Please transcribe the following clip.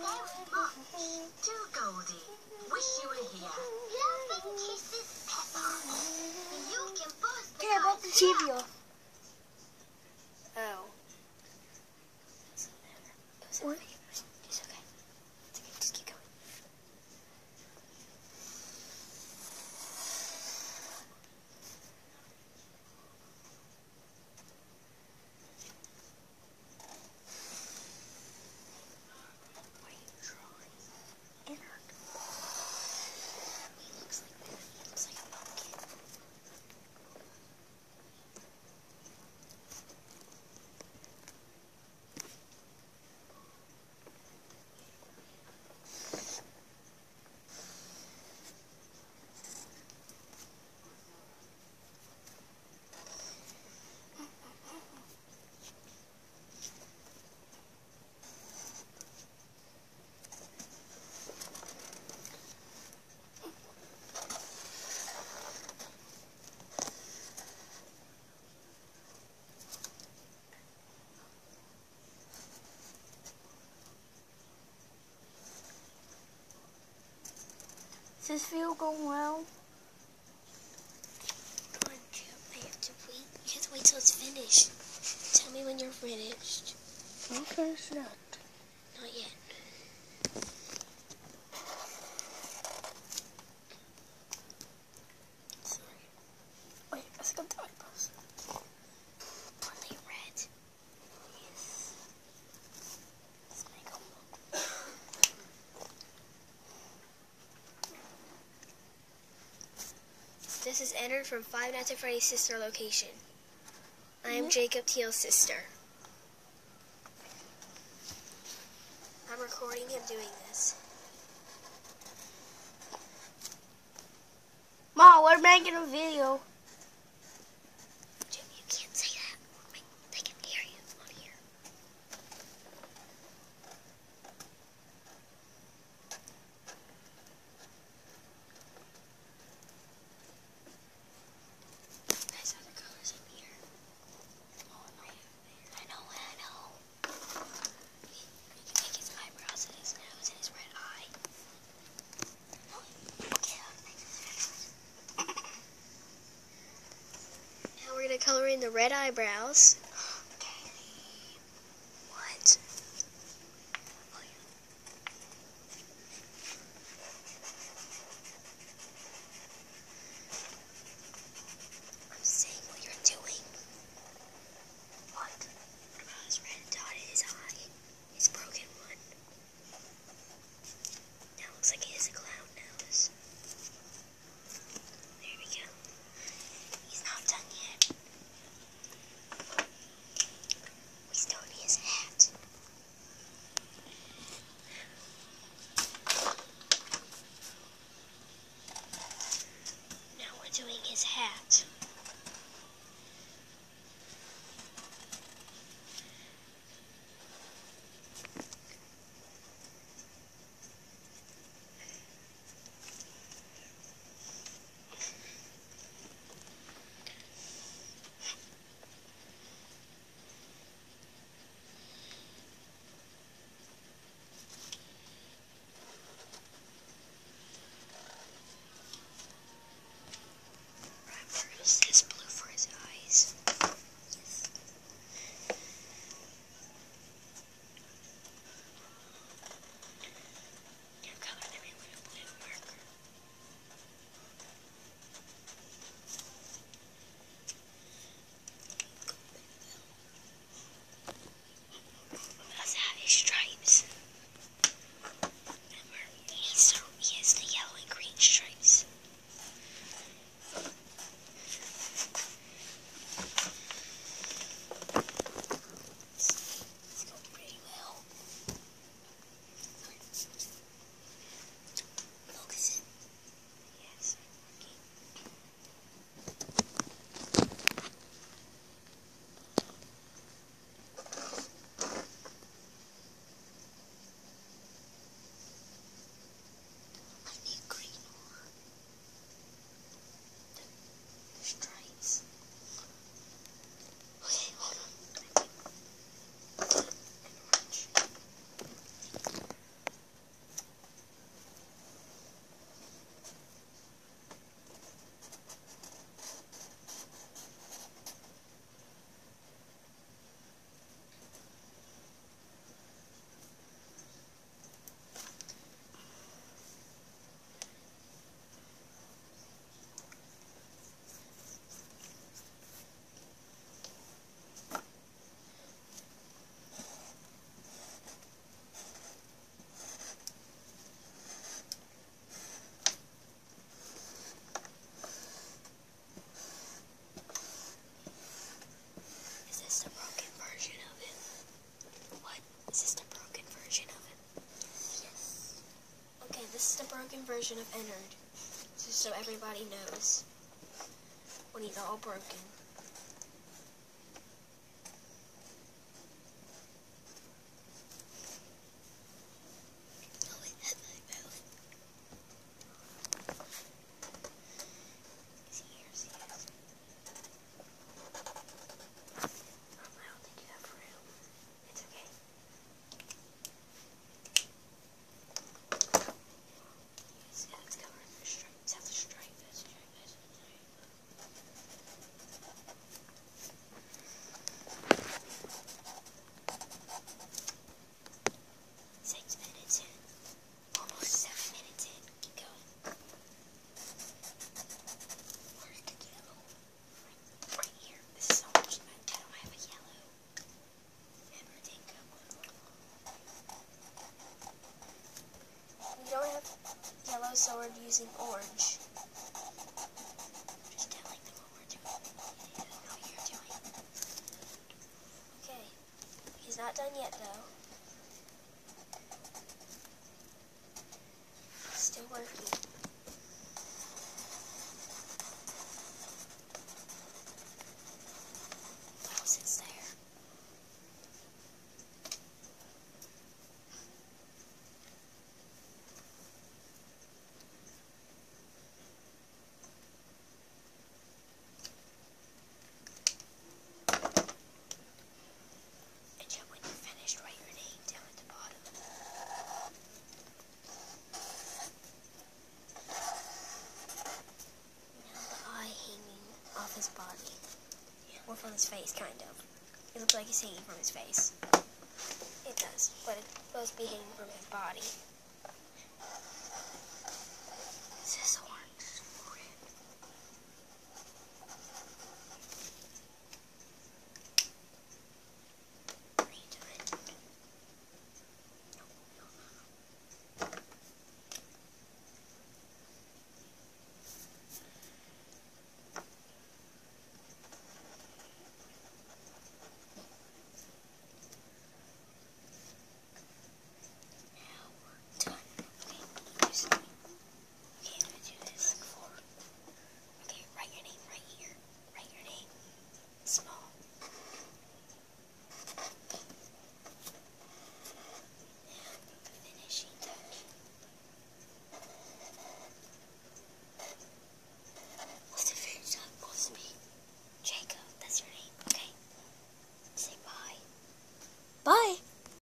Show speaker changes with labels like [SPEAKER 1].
[SPEAKER 1] very much to Goldie. Wish you were here. Loving kisses, Pepper. You can buzz the kite here.
[SPEAKER 2] Oh.
[SPEAKER 3] What?
[SPEAKER 2] It's okay. It's okay. Just keep going. What are you drawing? Ennard. He looks like that. He looks like a pumpkin.
[SPEAKER 3] Is this video going well?
[SPEAKER 2] Come on, Jim. I have to wait. You have to wait till it's finished. Tell me when you're finished.
[SPEAKER 3] I'm finished yet.
[SPEAKER 2] Not yet.
[SPEAKER 3] Sorry. Wait, I think I'm done.
[SPEAKER 2] Are they red?
[SPEAKER 3] Yes. Let's make them look.
[SPEAKER 2] This is Ennard from Five Nights at Freddy's Sister Location. I am Jacob Teal's sister. I'm recording him doing this.
[SPEAKER 3] Mom, we're making a video.
[SPEAKER 2] Jim, you can't say that. They can hear you on here. Guys, how the colors up here? Oh, right over there. I know. We can make his eyebrows and his nose and his red eye. Okay, I'll make his red eyes. Now we're going to color in the red eyebrows. Okay. What? Oh, yeah. I'm saying what you're doing. What? What about his red dot in his eye? His broken one. Now it looks like he has a clown nose. There we go. He's not done yet. this is the broken version of Ennard, just so everybody knows when he's all broken. So we're using orange. Just telling them what we're doing. How you're doing. Okay. He's not done yet though. Still working. Wow, sits there. His body. Or from his face, kind of. It looks like he's hanging from his face. It does, but it's supposed to be hanging from his body.